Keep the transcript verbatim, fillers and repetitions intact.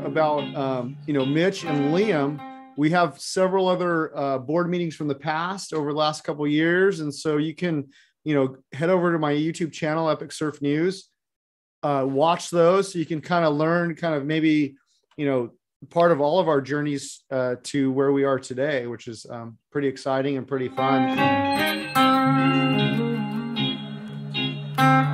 about, um, you know, Mitch and Liam, we have several other uh, board meetings from the past over the last couple of years. And so you can, you know, head over to my YouTube channel, Epic Surf News, uh, watch those so you can kind of learn kind of maybe, you know, part of all of our journeys uh, to where we are today, which is um, pretty exciting and pretty fun.